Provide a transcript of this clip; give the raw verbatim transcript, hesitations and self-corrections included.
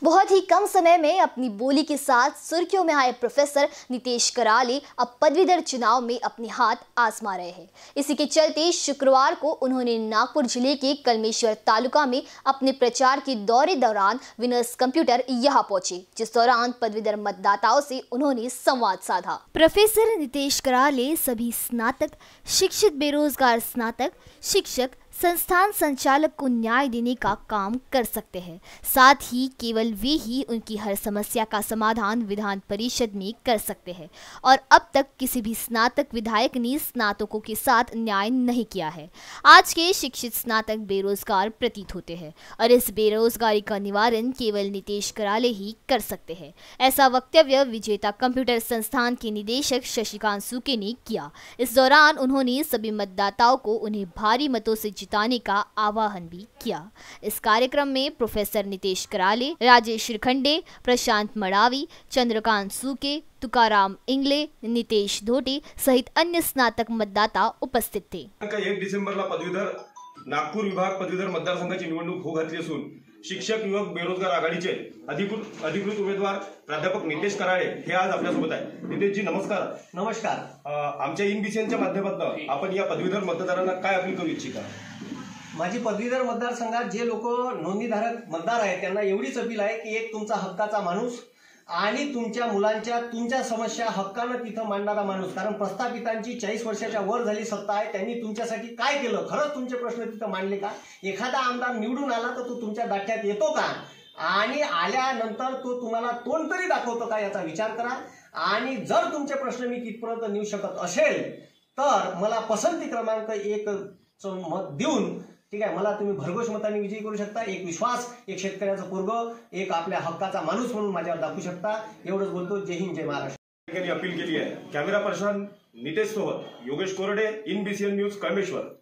बहुत ही कम समय में अपनी बोली के साथ सुर्खियों में आए प्रोफेसर नितेश कराले अब पदवीधर चुनाव में अपने हाथ आजमा रहे हैं। इसी के चलते शुक्रवार को उन्होंने नागपुर जिले के कलमेश्वर तालुका में अपने प्रचार के दौरे दौरान विनर्स कंप्यूटर यहां पहुंचे, जिस दौरान पदवीधर मतदाताओं से उन्होंने संवाद साधा। प्रोफेसर नितेश कराले सभी स्नातक, शिक्षित बेरोजगार स्नातक, शिक्षक, संस्थान संचालक को न्याय देने का काम कर सकते हैं। साथ ही केवल वे ही उनकी हर समस्या का समाधान विधान परिषद में कर सकते हैं और अब तक किसी भी स्नातक विधायक ने स्नातकों के साथ न्याय नहीं किया है। आज के शिक्षित स्नातक बेरोजगार प्रतीत होते हैं और इस बेरोजगारी का निवारण केवल नितेश कराले ही कर सकते हैं। ऐसा वक्तव्य विजेता कंप्यूटर संस्थान के निदेशक शशिकांत सूके ने किया। इस दौरान उन्होंने सभी मतदाताओं को उन्हें भारी मतों से जिताने का आह्वान भी किया। इस कार्यक्रम में प्रोफेसर नितेश कराले, राजेश शिरखंडे, प्रशांत मड़ावी, चंद्रकांत सूके, तुकाराम इंगले, नितेश धोटे सहित अन्य स्नातक मतदाता उपस्थित थे। एक डिसेंबरला पदवीधर नागपूर विभाग पदवीधर मतदारसंघाची निवडणूक होऊ घातली असून शिक्षक युवक बेरोजगार आघाडीचे अधिकृत अधिकृत उमेदवार प्राध्यापक नितेश कराळे हे आज आपल्यासोबत आहे। नितेशजी नमस्कार। नमस्कार। आमच्या इन बीसीएनच्या माध्यमातून आपण या पदवीधर मतदारांना काय अपील करू इच्छिता? माझी पदवीधर मतदारसंघात जे लोक नोंदणीधारक मतदार आहेत त्यांना एवढीच अपील आहे की एक तुमचा हक्काचा माणूस आणि तुमच्या मुलांच्या तुमच्या समस्या हक्काने तिथं मांडणारा माणूस, कारण प्रस्थापितांची चाळीस वर्षाच्या वर झाली सत्ता आहे, त्यांनी तुमच्यासाठी काय केलं, खरंच तुमचे प्रश्न तिथं मांडले का? एखादा आमदार निवडून आला तर तो तुमच्या दाट्यात येतो का आणि आल्यानंतर तो तुम्हाला तोंड तरी दाखवतो का याचा विचार करा। आणि जर तुमचे प्रश्न मी तिथपर्यंत नेऊ शकत असेल तर मला पसंती क्रमांक एक मत देऊन ठीक आहे मला तुम्ही भरघोस मतांनी विजयी करू शकता। एक विश्वास, एक शेतकऱ्याचा पोरग, एक आपल्या हक्काचा माणूस म्हणून माझ्यावर दाखवू शकता। एवढंच बोलतो। जय हिंद, जय महाराष्ट्र। अपील केली आहे। कॅमेरा पर्सन नितेश सोबत योगेश कोरडे, इन बीसीएन न्यूज कळमेश्वर।